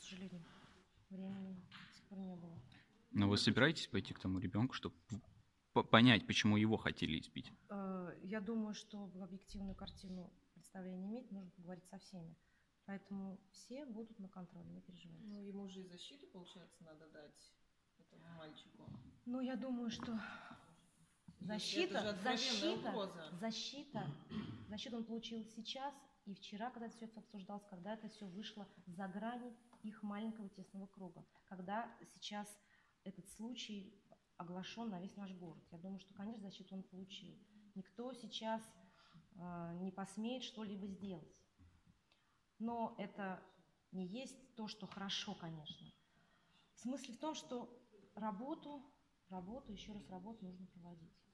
сожалению, времени до сих пор не было. Но вы собираетесь пойти к тому ребенку, чтобы понять, почему его хотели избить? Я думаю, чтобы объективную картину представления иметь, нужно поговорить со всеми. Поэтому все будут на контроле, не переживайте. Ну, ему же и защиту, получается, надо дать этому мальчику. Ну, я думаю, что защиту он получил сейчас и вчера, когда все это обсуждалось, когда это все вышло за грани их маленького тесного круга, когда сейчас этот случай оглашен на весь наш город. Я думаю, что, конечно, защиту он получил. Никто сейчас не посмеет что-либо сделать. Но это не есть то, что хорошо, конечно. Смысл в том, что работу, еще раз работу нужно проводить.